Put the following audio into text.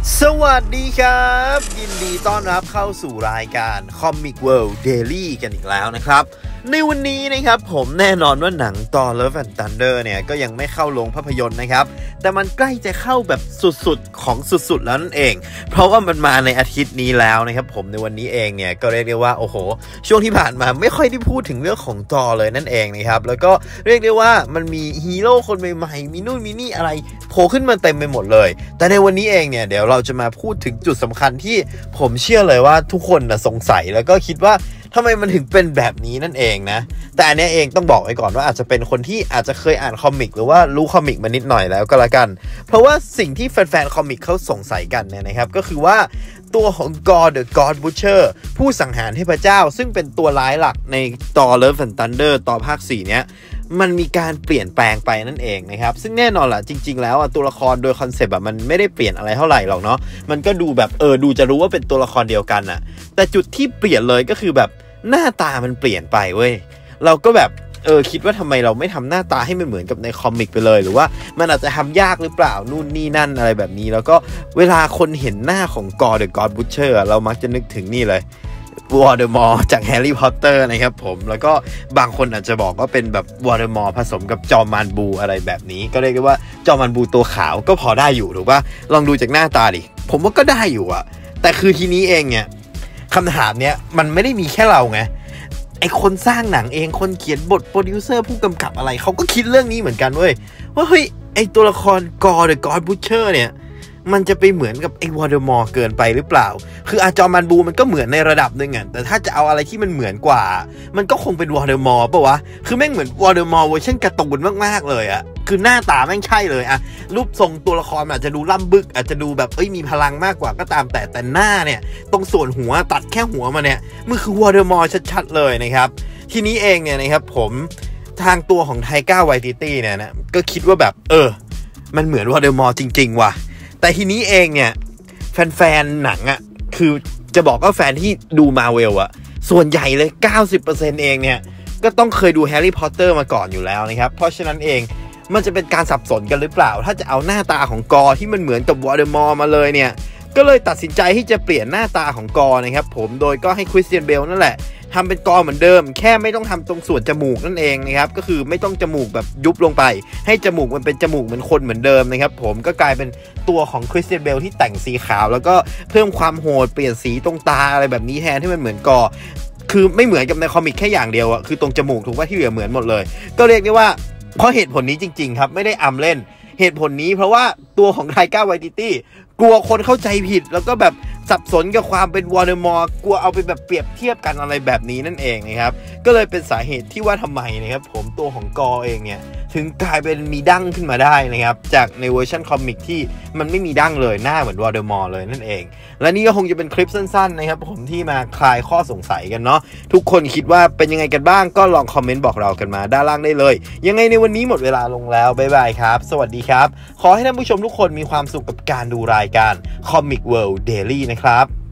สวัสดีครับยินดีต้อนรับเข้าสู่รายการ Comic World Daily กันอีกแล้วนะครับในวันนี้นะครับผมแน่นอนว่าหนัง Thor Love and Thunder เนี่ยก็ยังไม่เข้าโรงภาพยนตร์นะครับแต่มันใกล้จะเข้าแบบสุดๆของสุดๆแล้วนั่นเองเพราะว่ามันมาในอาทิตย์นี้แล้วนะครับผมในวันนี้เองเนี่ยก็เรียกได้ว่าโอ้โหช่วงที่ผ่านมาไม่ค่อยได้พูดถึงเรื่องของ Thor เลยนั่นเองนะครับแล้วก็เรียกได้ว่ามันมีฮีโร่คนใหม่ๆมีนู่นมีนี่อะไรโผล่ขึ้นมาเต็มไปหมดเลยแต่ในวันนี้เองเนี่ยเดี๋ยวเราจะมาพูดถึงจุดสำคัญที่ผมเชื่อเลยว่าทุกคนสงสัยแล้วก็คิดว่าทำไมมันถึงเป็นแบบนี้นั่นเองนะแต่อันนี้เองต้องบอกไว้ก่อนว่าอาจจะเป็นคนที่อาจจะเคยอ่านคอมิกหรือว่ารู้คอมิกมานิดหน่อยแล้วก็แล้วกันเพราะว่าสิ่งที่แฟนๆคอมิกเขาสงสัยกันเนี่ยนะครับก็คือว่าตัวของ Gorr the God Butcher ผู้สังหารเทพเจ้าซึ่งเป็นตัวร้ายหลักใน Thor Love and Thunder ต่อภาค4เนี้ยมันมีการเปลี่ยนแปลงไปนั่นเองนะครับซึ่งแน่นอนล่ะจริงๆแล้วตัวละครโดยคอนเซปต์มันไม่ได้เปลี่ยนอะไรเท่าไหร่หรอกเนาะมันก็ดูแบบดูจะรู้ว่าเป็นตัวละครเดียวกันอะแต่จุดที่เปลี่ยนเลยก็คือแบบหน้าตามันเปลี่ยนไปเว้ยเราก็แบบคิดว่าทำไมเราไม่ทำหน้าตาให้มันเหมือนกับในคอมิกไปเลยหรือว่ามันอาจจะทำยากหรือเปล่านู่นนี่นั่นอะไรแบบนี้แล้วก็เวลาคนเห็นหน้าของ Gorr the God Butcher เรามักจะนึกถึงนี่เลยวอลเดอมอร์จากแฮร์รี่พอตเตอร์นะครับผมแล้วก็บางคนอาจจะบอกว่าเป็นแบบวอลเดอมอร์ผสมกับจอมมานบูอะไรแบบนี้ก็เรียกได้ว่าจอมมานบูตัวขาวก็พอได้อยู่ถูกป่ะลองดูจากหน้าตาดิผมว่าก็ได้อยู่อะแต่คือทีนี้เองเนี่ยคำถามเนี้ยมันไม่ได้มีแค่เราไงไอคนสร้างหนังเองคนเขียนบทโปรดิวเซอร์ผู้กำกับอะไรเขาก็คิดเรื่องนี้เหมือนกันเว้ยว่าเฮ้ยไอตัวละครGorr the God Butcherเนี่ยมันจะไปเหมือนกับไอ้วอลเดอมอร์เกินไปหรือเปล่าคือจอมมันบูมันก็เหมือนในระดับหนึ่งอ่ะแต่ถ้าจะเอาอะไรที่มันเหมือนกว่ามันก็คงเป็นวอลเดอมอร์ป่ะวะคือแม่งเหมือนวอลเดอมอร์เวอร์ชันการ์ตูนมากๆเลยอ่ะคือหน้าตาแม่งใช่เลยอ่ะรูปทรงตัวละครอาจจะดูล่ำบึกอาจจะดูแบบมีพลังมากกว่าก็ตามแต่หน้าเนี่ยตรงส่วนหัวตัดแค่หัวมาเนี่ยมันคือวอลเดอมอร์ชัดๆเลยนะครับทีนี้เองเนี่ยนะครับผมทางตัวของไทก้าไวติตี้เนี่ยนะก็คิดว่าแบบมันเหมือนวอลเดอมอร์จริงๆว่ะแต่ทีนี้เองเนี่ยแฟนๆหนังอ่ะคือจะบอกว่าแฟนที่ดูมาเวลอ่ะส่วนใหญ่เลย 90% เองเนี่ยก็ต้องเคยดูแฮร์รี่พอตเตอร์มาก่อนอยู่แล้วนะครับเพราะฉะนั้นเองมันจะเป็นการสับสนกันหรือเปล่าถ้าจะเอาหน้าตาของกอร์ที่มันเหมือนกับวอลเดอมอร์มาเลยเนี่ยก็เลยตัดสินใจที่จะเปลี่ยนหน้าตาของกอร์นะครับผมโดยก็ให้คริสเตียนเบลนั่นแหละทำเป็นกอเหมือนเดิมแค่ไม่ต้องทำตรงส่วนจมูกนั่นเองนะครับก็คือไม่ต้องจมูกแบบยุบลงไปให้จมูกมันเป็นจมูกเหมือนคนเหมือนเดิมนะครับผมก็กลายเป็นตัวของคริสเตียนเบลที่แต่งสีขาวแล้วก็เพิ่มความโหดเปลี่ยนสีตรงตาอะไรแบบนี้แทนที่มันเหมือนกอคือไม่เหมือนกับในคอมิกแค่อย่างเดียวอะคือตรงจมูกถูกว่าที่เหลือเหมือนหมดเลยก็เรียกได้ว่าเพราะเหตุผลนี้จริงๆครับไม่ได้อำเล่นเหตุผลนี้เพราะว่าตัวของไทก้าไวติตี้กลัวคนเข้าใจผิดแล้วก็แบบสับสนกับความเป็นวอลเดอมอร์กลัวเอาไปแบบเปรียบเทียบกันอะไรแบบนี้นั่นเองนะครับก็เลยเป็นสาเหตุที่ว่าทำไมนะครับผมตัวของกอเองเนี่ยถึงกลายเป็นมีดั้งขึ้นมาได้นะครับจากในเวอร์ชันคอมิกที่มันไม่มีดั้งเลยหน้าเหมือนวอลเดอมอร์เลยนั่นเองและนี่ก็คงจะเป็นคลิปสั้นๆนะครับผมที่มาคลายข้อสงสัยกันเนาะทุกคนคิดว่าเป็นยังไงกันบ้างก็ลองคอมเมนต์บอกเรากันมาด้านล่างได้เลยยังไงในวันนี้หมดเวลาลงแล้วบ๊ายบายครับสวัสดีครับขอให้ท่านผู้ชมทุกคนมีความสุขกับการดูรายการ Comic World Daily นะครับ